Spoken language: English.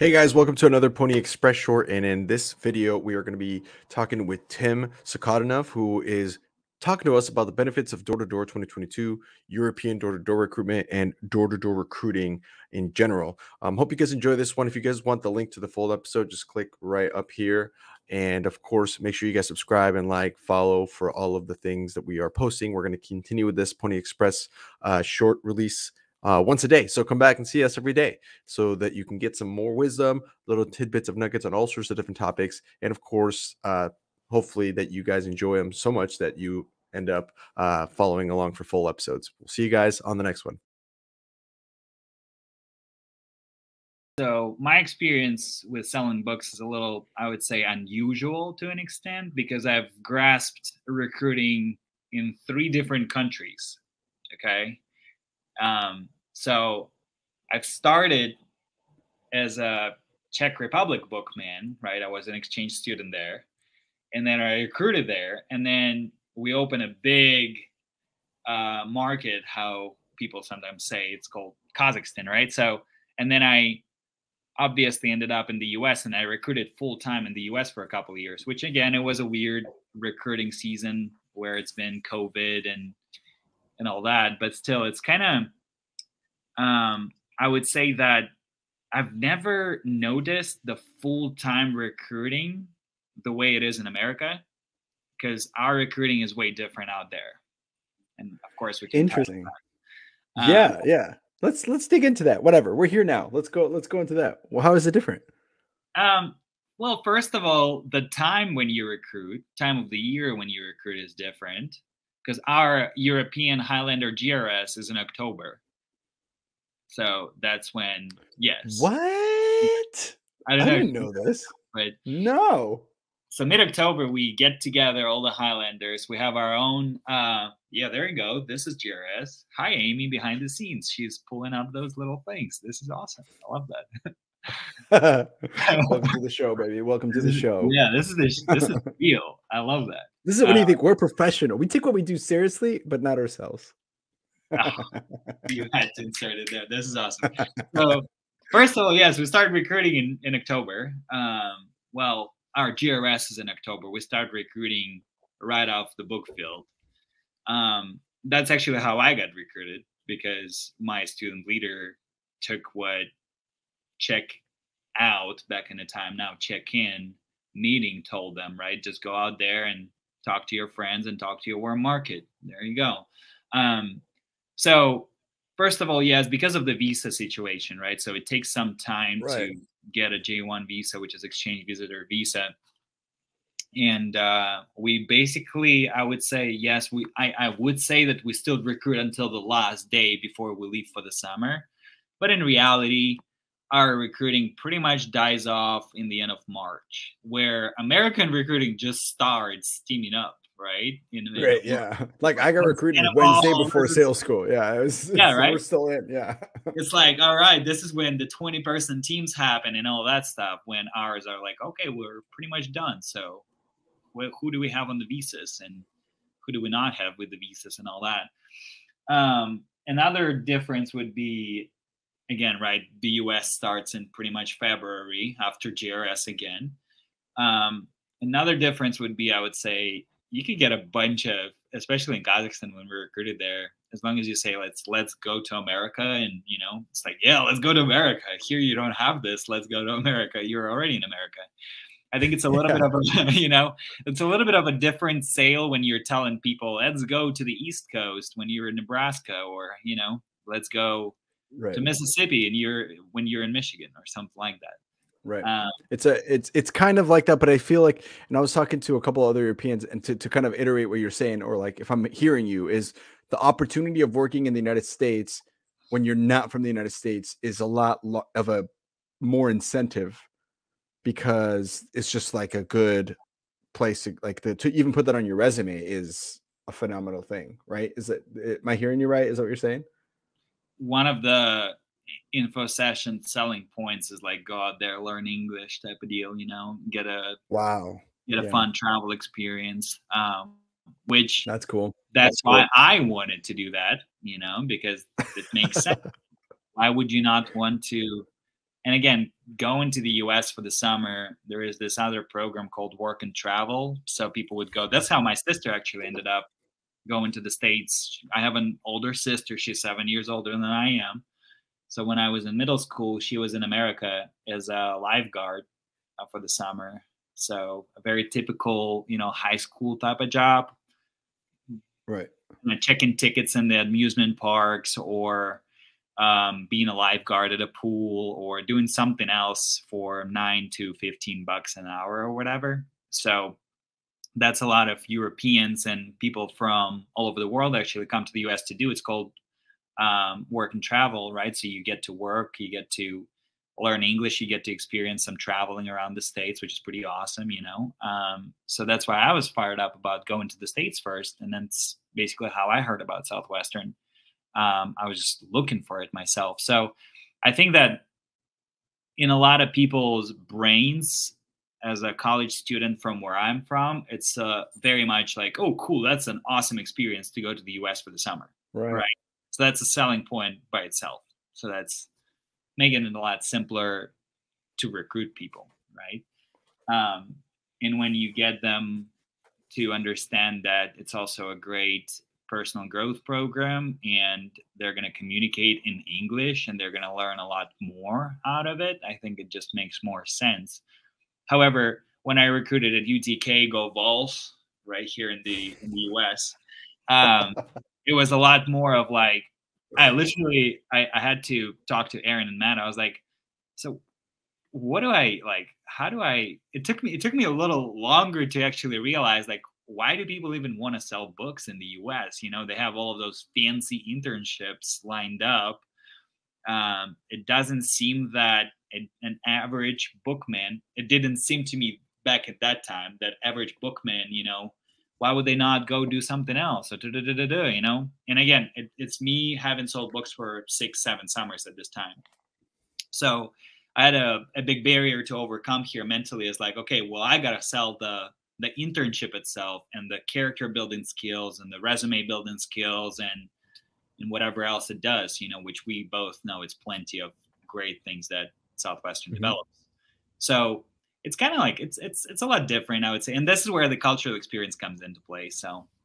Hey guys, welcome to another Pony Express short. And in this video, we are going to be talking with Tim Sokotanov, who is talking to us about the benefits of door-to-door 2022, European door-to-door recruitment, and door-to-door recruiting in general. Hope you guys enjoy this one. If you guys want the link to the full episode, just click right up here. And of course, make sure you guys subscribe and follow for all of the things that we are posting. We're going to continue with this Pony Express short release once a day. So come back and see us every day so that you can get some more wisdom, little tidbits of nuggets on all sorts of different topics. And of course, hopefully that you guys enjoy them so much that you end up following along for full episodes. We'll see you guys on the next one. So my experience with selling books is a little, I would say, unusual to an extent because I've grasped recruiting in 3 different countries. Okay. So I've started as a Czech Republic bookman, right? I was an exchange student there, and then I recruited there, and then we opened a big market, how people sometimes say it's called Kazakhstan, right? So, and then I obviously ended up in the US, and I recruited full time in the US for a couple of years, which again, it was a weird recruiting season where it's been COVID and all that, but still it's kind of, I would say that I've never noticed the full-time recruiting the way it is in America, because our recruiting is way different out there. And of course we can Interesting. Yeah. Let's dig into that. Whatever. We're here now. Let's go into that. Well, how is it different? Well, first of all, the time when you recruit, time of the year when you recruit is different, because our European Highlander GRS is in October. So that's when, yes. What? I didn't know this. But no. So mid-October, we get together, all the Highlanders. We have our own, yeah, there you go. This is GRS. Hi, Amy, behind the scenes. She's pulling up those little things. This is awesome. I love that. Welcome to the show, baby. Welcome to the show. Yeah, this is real. I love that. This is what do you think? We're professional. We take what we do seriously, but not ourselves. You had to insert it there. This is awesome. So first of all, yes, we started recruiting in October. Well, our GRS is in October. We start recruiting right off the book field. That's actually how I got recruited, because my student leader took what check out back in the time, now check in meeting told them, right? Just go out there and talk to your friends and talk to your warm market. There you go. So first of all, yes, because of the visa situation, right? So it takes some time to get a J1 visa, which is exchange visitor visa. And we basically, I would say, yes, I would say that we still recruit until the last day before we leave for the summer. But in reality, our recruiting pretty much dies off in the end of March, where American recruiting just starts steaming up. Right. Right. Yeah. Like I got recruited Wednesday before sales school. Yeah. Right. We're still in. Yeah. It's like, all right, this is when the 20-person teams happen and all that stuff. When ours are like, okay, we're pretty much done. So who do we have on the visas and who do we not have with the visas and all that? Another difference would be, again, right, the US starts in pretty much February after GRS again. Another difference would be, I would say, you could get a bunch of, especially in Kazakhstan when we recruited there, as long as you say, let's go to America. And, you know, it's like, yeah, let's go to America. Here you don't have this. Let's go to America. You're already in America. I think it's a little bit of a, you know, it's a little bit of a different sale when you're telling people, let's go to the East Coast when you're in Nebraska, or, you know, let's go to Mississippi and when you're in Michigan or something like that. Right. It's kind of like that, but I feel like, and I was talking to a couple other Europeans, and to kind of iterate what you're saying, or like if I'm hearing you, is the opportunity of working in the United States when you're not from the United States is a lot of a more incentive, because it's just like a good place to even put that on your resume is a phenomenal thing, right? Am I hearing you right? Is that what you're saying? One of the info session selling points is like, go out there, learn English type of deal, you know, get a fun travel experience, which that's cool. That's why I wanted to do that, you know, because it makes sense. Why would you not want to And again, going to the US for the summer, there is this other program called Work and Travel. So people would go. That's how my sister actually ended up going to the States. I have an older sister. She's 7 years older than I am. So when I was in middle school, she was in America as a lifeguard for the summer. So a very typical, high school type of job. Right. Checking tickets in the amusement parks, or being a lifeguard at a pool, or doing something else for $9 to $15 an hour or whatever. So that's a lot of Europeans and people from all over the world actually come to the US to do. It's called work and travel, right? So you get to work, you get to learn English, you get to experience some traveling around the States, which is pretty awesome, So that's why I was fired up about going to the States first. And that's basically how I heard about Southwestern. I was just looking for it myself. So I think that in a lot of people's brains, as a college student from where I'm from, it's very much like, oh, cool, that's an awesome experience to go to the US for the summer. Right. So that's a selling point by itself. So that's making it a lot simpler to recruit people, right? And when you get them to understand that it's also a great personal growth program, and they're going to communicate in English, and they're going to learn a lot more out of it, I think it just makes more sense. However, when I recruited at UTK, Go Vols, right here in the US, it was a lot more of like, I had to talk to Aaron and Matt. I was like, so what do I like? How do I? It took me a little longer to actually realize, like, why do people even want to sell books in the US? They have all of those fancy internships lined up. It doesn't seem that an average bookman, it didn't seem to me back at that time that average bookman, why would they not go do something else? And again, it's me having sold books for 6-7 summers at this time. So I had a big barrier to overcome here mentally. Is like, okay, well, I got to sell the internship itself, and the character building skills, and the resume building skills, and whatever else it does, which we both know it's plenty of great things that Southwestern develops. So it's kind of like it's a lot different, I would say, and this is where the cultural experience comes into play. So